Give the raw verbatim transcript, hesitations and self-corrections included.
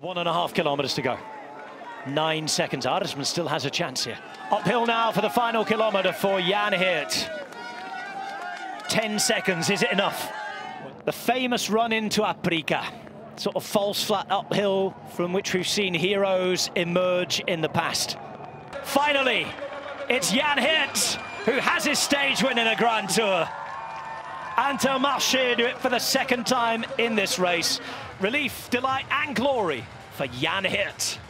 One and a half kilometers to go. Nine seconds. Aresman still has a chance here. Uphill now for the final kilometer for Jan Hirt. Ten seconds, is it enough? The famous run into Aprica. Sort of false flat uphill from which we've seen heroes emerge in the past. Finally, it's Jan Hirt who has his stage win in a Grand Tour. Intermarché do it for the second time in this race. Relief, delight and glory for Jan Hirt.